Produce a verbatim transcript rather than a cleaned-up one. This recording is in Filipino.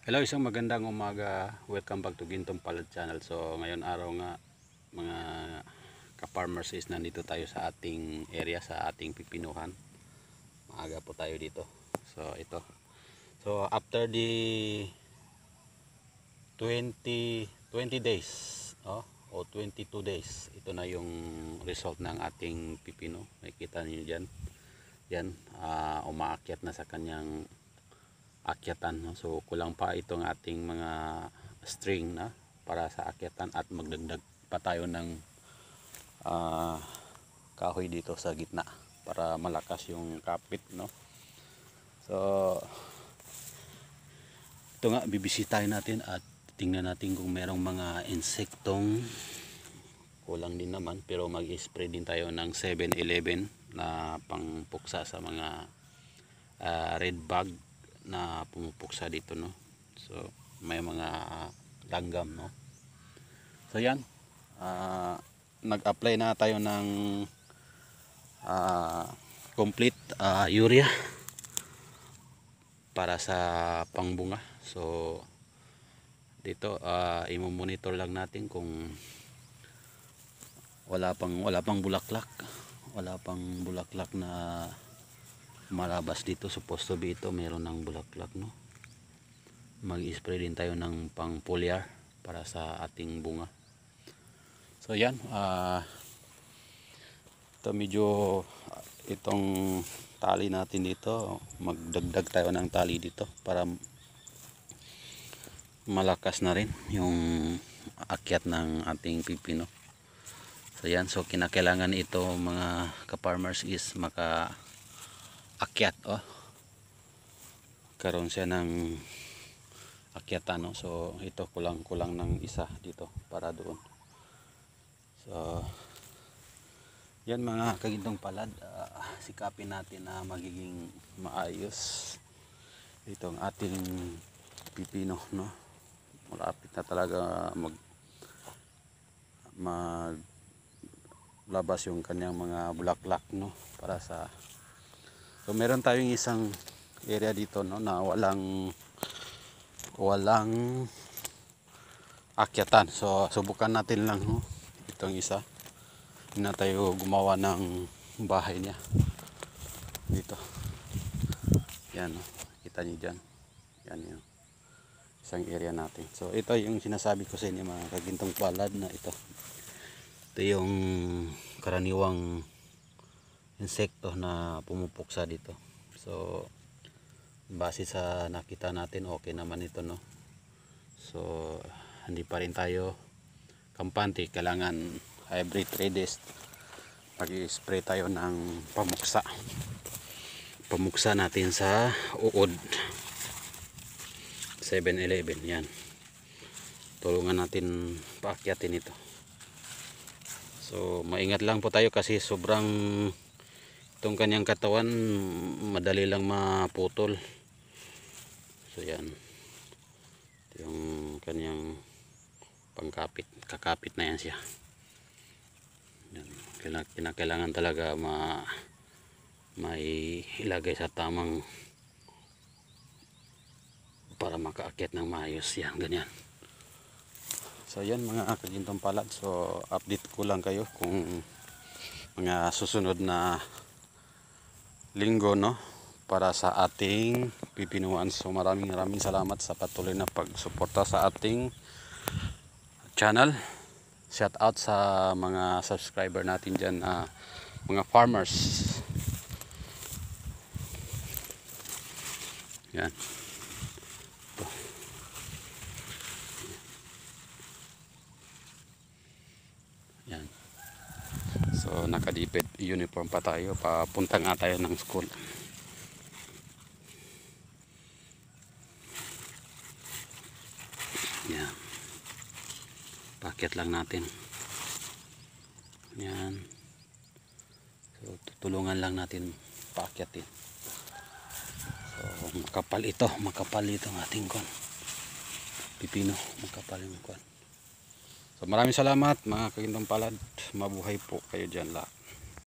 Hello, isang magandang umaga. Welcome back to Gintong Palad Channel. So, ngayon araw nga mga ka-farmers is nandito tayo sa ating area, sa ating pipinuhan. Maaga po tayo dito. So, ito. So, after the twenty, twenty days, oh, o twenty-two days, ito na yung result ng ating pipino. Makikita niyo diyan. Yan, uh, umaakyat na sa kanyang akyatan, no? So kulang pa itong ating mga string na para sa akyatan at magdagdag pa tayo ng uh, kahoy dito sa gitna para malakas yung kapit, no? So ito nga, bibisitahin natin at tingnan natin kung merong mga insektong kulang din naman, pero mag-spray din tayo ng seven eleven na pangpuksa sa mga uh, red bug na pumupuksa dito, no? So may mga langgam, no? So yan, uh, nag-apply na tayo ng uh, complete uh, urea para sa pangbunga. So dito uh, i-monitor lang natin kung wala pang wala pang bulaklak wala pang bulaklak na malabas dito. Supposed to be ito meron ng bulaklak, no? Mag-spray din tayo ng pang foliar para sa ating bunga. So yan, uh, ito medyo uh, itong tali natin dito, magdagdag tayo ng tali dito para malakas na rin yung akyat ng ating pipino. So yan, so kinakailangan ito mga ka-farmers is maka akyat, oh, karoon siya ng akyatan, no? So ito kulang kulang ng isa dito para doon. So yan mga kagintong palad, uh, sikapin natin na magiging maayos itong ating pipino, no? Malapit na talaga mag mag labas yung kanyang mga bulaklak, no? Para sa So meron tayong isang area dito, no, na walang walang akyatan. So subukan natin lang, no, itong isa. Hindi na tayo gumawa ng bahay niya dito. Yan, no, kita niyo diyan. Yan yung isang area natin. So ito yung sinasabi ko sa inyo mga kagintong palad na ito. Ito yung karaniwang insekto na pumupuksa dito. So base sa nakita natin, okay naman ito, no? So hindi pa rin tayo kampante, kailangan every three days mag-spray tayo ng pamuksa pamuksa natin sa uod. Seven eleven, yan, tulungan natin paakyatin ito. So maingat lang po tayo kasi sobrang itong kanyang katawan madali lang maputol. So yan, ito yung kanyang pangkapit, kakapit na yan siya. Yan, kinakailangan talaga ma may ilagay sa tamang para makaakyat ng maayos yan, ganyan. So yan mga kagintong palad, so update ko lang kayo kung mga susunod na linggo, no, para sa ating pipinuan. So maraming maraming salamat sa patuloy na pagsuporta sa ating channel. Shout out sa mga subscriber natin dyan, uh, mga farmers. Yan. Ito. Yan. So nakadipid uniform pa tayo, papunta nga tayo ng school. Yan, paket lang natin. Yan, so tutulungan lang natin paakyatin. So makapal ito, makapal ito ang ating kon pipino, makapal yung kon. So maraming salamat mga kagintong palad, mabuhay po kayo dyan lahat.